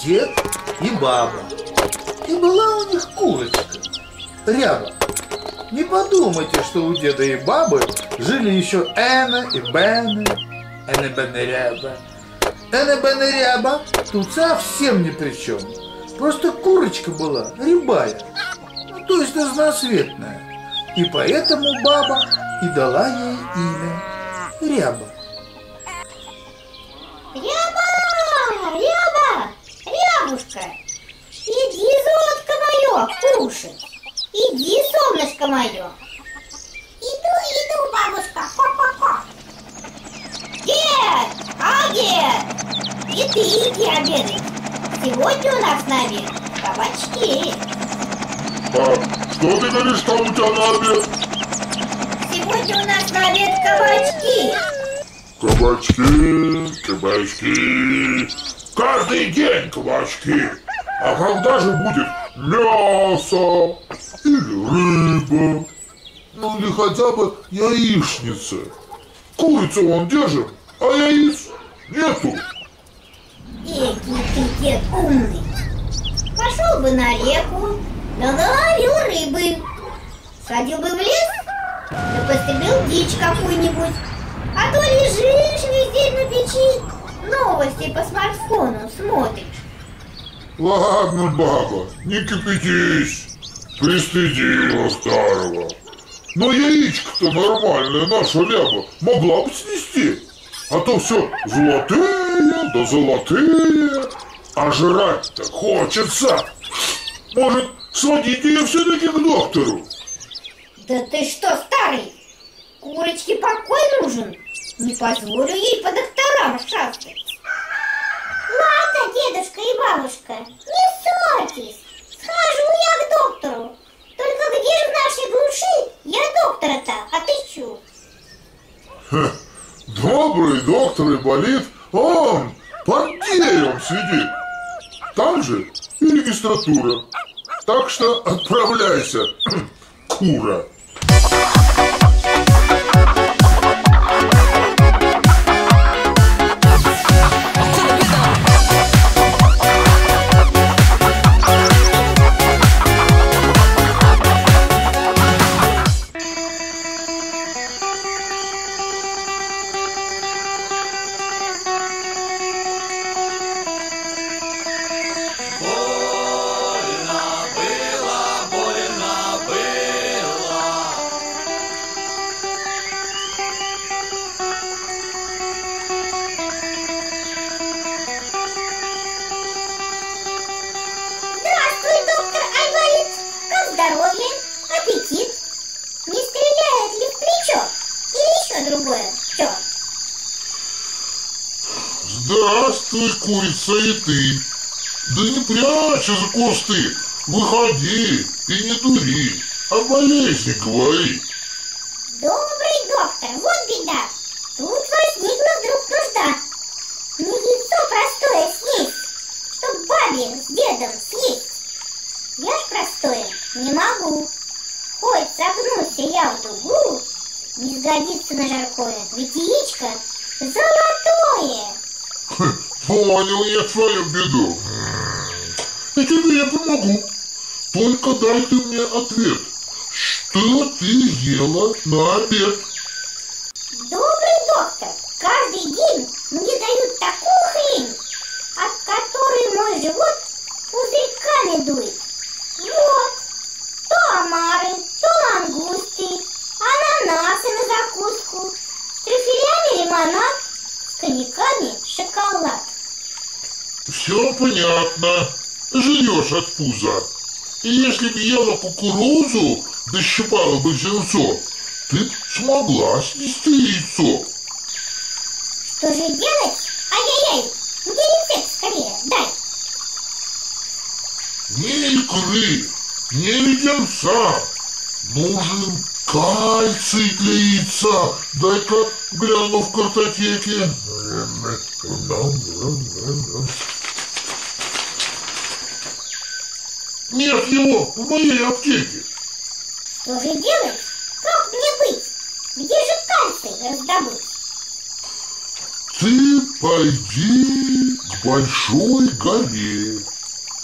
дед и баба. И была у них курочка, Ряба. Не подумайте, что у деда и бабы жили еще Эна и Бена. Эна, Бена, Ряба. Эна, Бена, Ряба тут совсем ни при чем. Просто курочка была рябая, ну, то есть разноцветная. И поэтому баба и дала ей имя Ряба. Ряба, Ряба, Рябушка, иди, золотко мое, кушать. Иди, солнышко мое. Иду, бабушка. Хо-хо-хо. Дед, и ты иди обедать. Сегодня у нас на обед кабачки. Что ты говоришь, что у тебя на обед? Сегодня у нас на обед кабачки. Кабачки. Каждый день кабачки. А когда же будет мясо или рыба? Ну или хотя бы яичница. Курицу вон держим, а яиц нету. Экий ты, дед, умный. Пошел бы на реку, да наловил рыбы. Сходил бы в лес, да пострелил дичь какую-нибудь. А то лежишь весь день на печи, новости по смартфону смотришь. Ладно, баба, не кипятись. Пристыдила старого. Но яичко-то нормальное наша Ряба могла бы снести. А то все золотые, да золотые. А жрать-то хочется. Может, сводить ее все-таки к доктору? Да ты что, старый? Курочке покой нужен. Не позволю ей по докторам шастать. Ладно, дедушка и бабушка, не ссорьтесь. Схожу я к доктору. Только где же в нашей глуши я доктора-то отыщу? Добрый доктор и болит, он под деревом сидит. Там же и регистратура. Так что отправляйся, кура. Здоровье, аппетит. Не стреляет ли в плечо? Или еще другое? Что? Здравствуй, курица, и ты. Да не прячься за кусты. Выходи и не дури, о болезни говори. Добрый доктор, вот беда. Тут возникла вдруг нужда. Не яйцо простое съесть, чтоб бабе с дедом съесть. Я ж простое не могу. Хоть согнулся я в дугу, не сгодится на жаркое, ведь яичко золотое. Понял я твою беду. И тебе я помогу. Только дай ты мне ответ. Что ты ела на обед? Добрый доктор, каждый день мне дают такую хрень, от которой мой живот пузырьками дует. Вот, то омары, то лангусты, ананасы на закуску, с трюфелями лимонад, с коньяками шоколад. Все понятно. Жрешь от пуза. И если б ела кукурузу, да щипала бы зернцо, ты б смогла снести яйцо. Что же делать? Ай-яй-яй, где рецепт скорее, дай. Ни икры, ни леденца. Нужен кальций для яйца. Дай-ка гляну в картотеке. Нет его в моей аптеке. Что же делать? Как мне быть? Где же кальций раздобыть? Ты пойди к большой горе.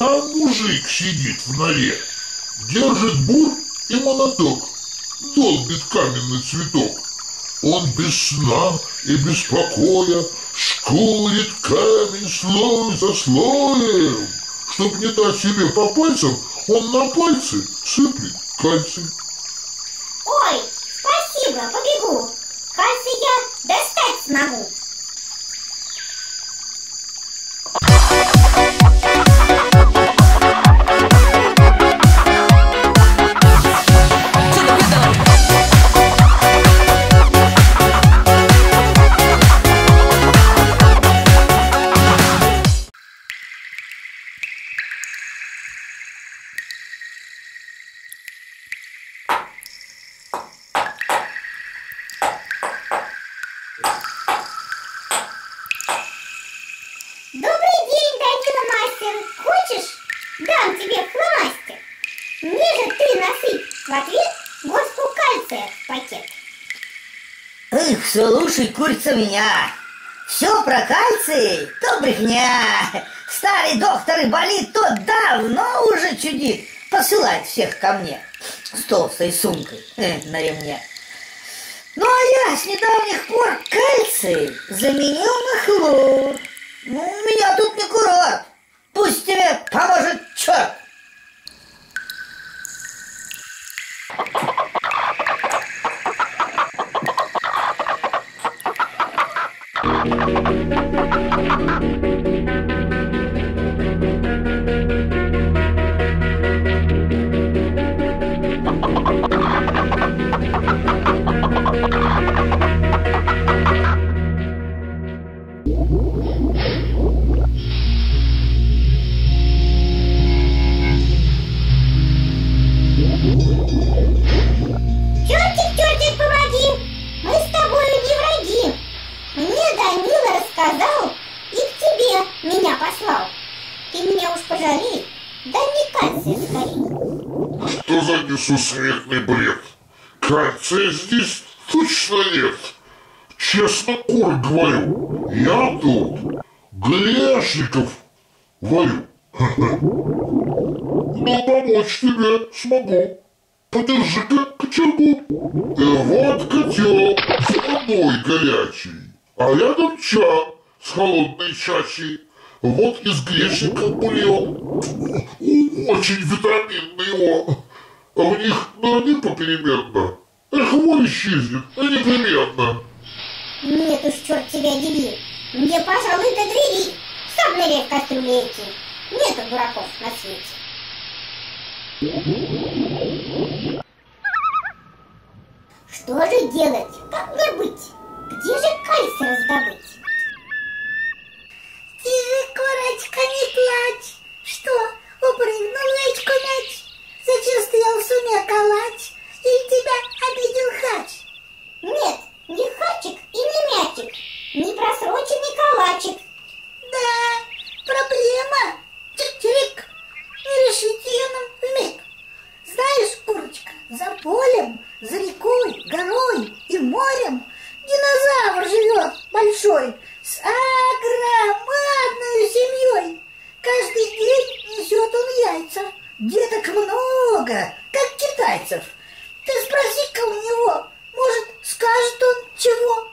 Там мужик сидит в норе, держит бур и молоток, долбит каменный цветок. Он без сна и без покоя шкурит камень слой за слоем. Чтоб не дать себе по пальцам, он на пальцы сыплет кальций. Ой, спасибо, побегу. Кальций я достать смогу. Добрый день, Данила мастер. Хочешь, дам тебе фломастер? Мне же ты насыпь в ответ горстку кальция в пакет. Эх, слушай, курица меня. Все про кальций, то брехня. Старый доктор и болит, тот давно уже чудит. Посылает всех ко мне с толстой сумкой на ремне. Ну а я с недавних пор кальций заменил на хлор. Ну, у меня тут не курорт. Пусть тебе поможет черт. Чертик, помоги! Мы с тобою не враги. Мне Данила рассказал и к тебе меня послал. Ты меня уж пожалей, дай мне кальция скорей. Что за несусветный бред? Кальция здесь точно нет. Честно, кур говорю, я тут грешников варю. Но помочь тебе смогу. Подержи-ка кочергу. Вот котел с водой горячей, а рядом чан с холодной чашей. Вот из грешников бульон. Очень витаминный он. А в них налей попеременно. Эх, вонь исчезнет, непременно. Нет уж, черт тебя дери. Мне, пожалуй, до двери. Сам налей в кастрюле эти. Нету дураков на свете. Что же делать? Как мне быть? Где же кальций раздобыть? Тише, курочка, не плачь. Что, упрыгнул яичко мяч? Зачем стоял в суме калач? Или тебя обидел хач? Нет, не хачик и не мячик, не просроченный калачик. Да, проблема. Чик-чирик. Не решите ее нам вмиг. Знаешь, курочка, за полем, за рекой, горой и морем динозавр живет большой с огромной семьей. Каждый день несет он яйца. Деток много, как китайцев. Ты спроси-ка у него, может, скажет он чего?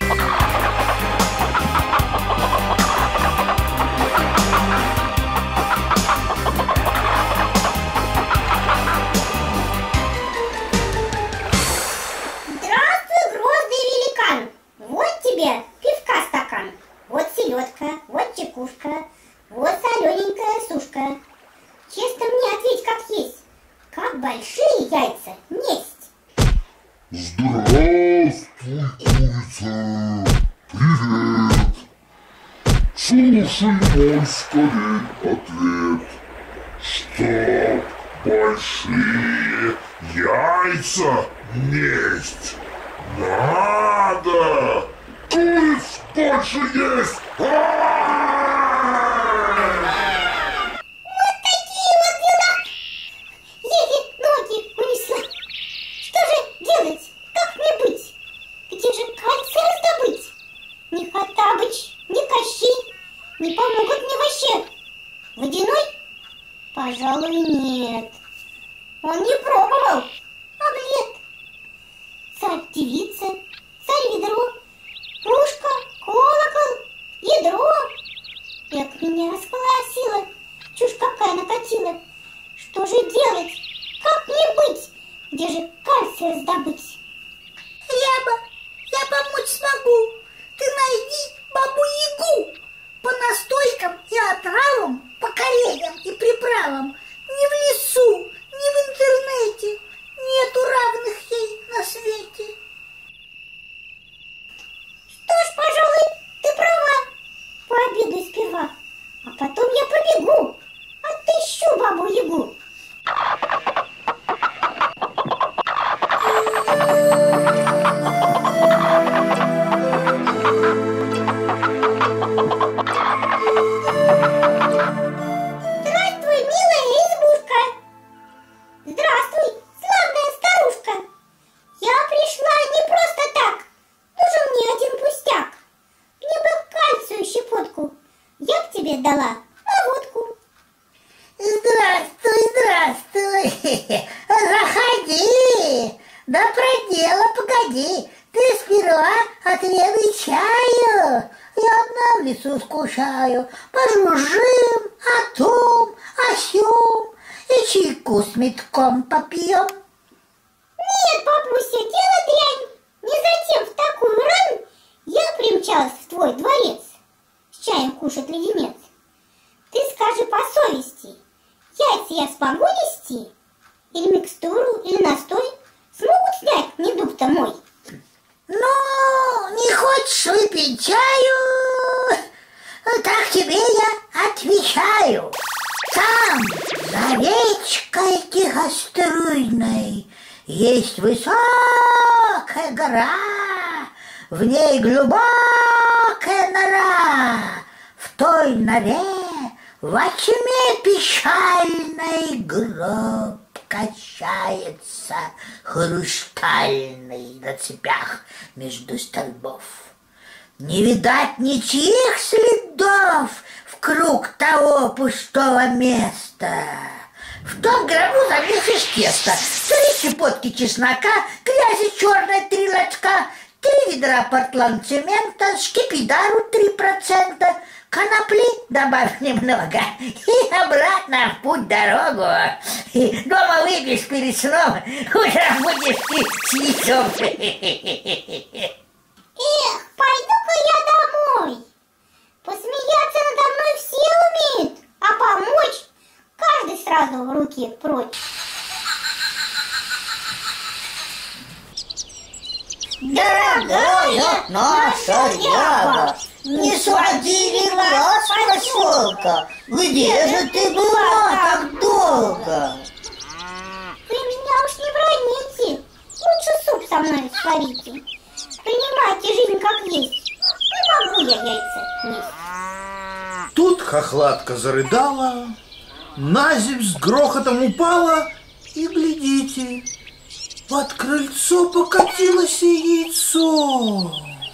Здравствуй, грозный великан. Вот тебе пивка стакан. Вот селедка, вот чекушка, вот солененькая сушка. Честно мне ответь, как есть. Как большие яйца несть? Здравствуй, курица! Привет! Слушай мой скорей ответ. Чтоб большие яйца несть, надо куриц больше есть! Вот такие вот дела. Еле ноги унесла. Что же делать? Как мне быть? Где же кальций раздобыть? Ни Хоттабыч, ни Кощей не помогут мне вообще. Водяной Пожалуй, нет. Он не пробовал. Омлет. Царь-девица, царь-ведро, кружка, колокол, ядро. Как меня расколосило, чушь какая накатила. Что же делать? Как мне быть? Где же кальций раздобыть? Я помочь смогу. Ты найди бабу-ягу. По настойкам и отравам, по кореньям и приправам. Ни в лесу, ни в интернете нету равных ей на свете. Что ж, пожалуй, ты права. Пообедаю сперва, а потом я побегу. Отыщу бабу-ягу. Здравствуй, милая избушка. Здравствуй, славная старушка. Я пришла не просто так. Нужен мне один пустяк. Мне бы кальцию щепотку. Я к тебе дала на водку. Здравствуй. Заходи. Да про дело погоди. Ты сперва отведай чаю. Я одна в лесу скучаю. Пожужжим о том, о сём. И чайку с метком попьем. Нет, бабуся, дело дрянь. Не затем в такую рань я примчалась в твой дворец с чаем кушать леденец. Ты скажи по совести, яйца я смогу нести? Или микстуру, или настой смогут снять недуг-то мой? Ну, не хочешь выпить чаю? Так тебе я отвечаю. Там, за речкой тихоструйной, есть высокая гора, в ней глубокая нора. В той норе во тьме печальной гроб качается хрустальный на цепях между столбов. Не видать ничьих следов в круг того пустого места. В том гробу замесишь тесто, 3 щепотки чеснока, грязи черной 3 лотка, 3 ведра портландцемента, скипидару 3%, конопли добавь немного и обратно в путь дорогу. И дома выпьешь перед сном, утром будешь ты с яйцом. Эх, пойду-ка я домой. Посмеяться надо мной все умеют, а помочь каждый сразу в руки прочь. Дорогая наша ряба, не сводили глаз с поселка. Где же ты была так долго? Вы меня уж не броните. Лучше суп со мной сварите. Принимайте жизнь как есть. Не могу я яйца есть. Тут хохлатка зарыдала, наземь с грохотом упала, и, глядите, под крыльцо покатилось яйцо.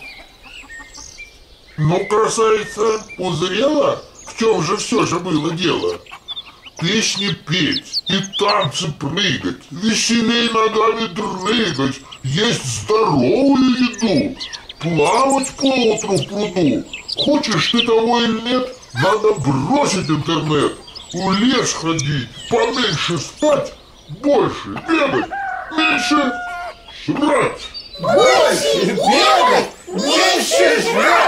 Ну, красавица, узрела, в чем же все же было дело? Песни петь и танцы прыгать, веселей ногами дрыгать, есть здоровую еду, плавать поутру в пруду. Хочешь ты того или нет, надо бросить интернет, в лес ходить, поменьше спать, больше бегать, меньше жрать. Больше бегать, меньше жрать.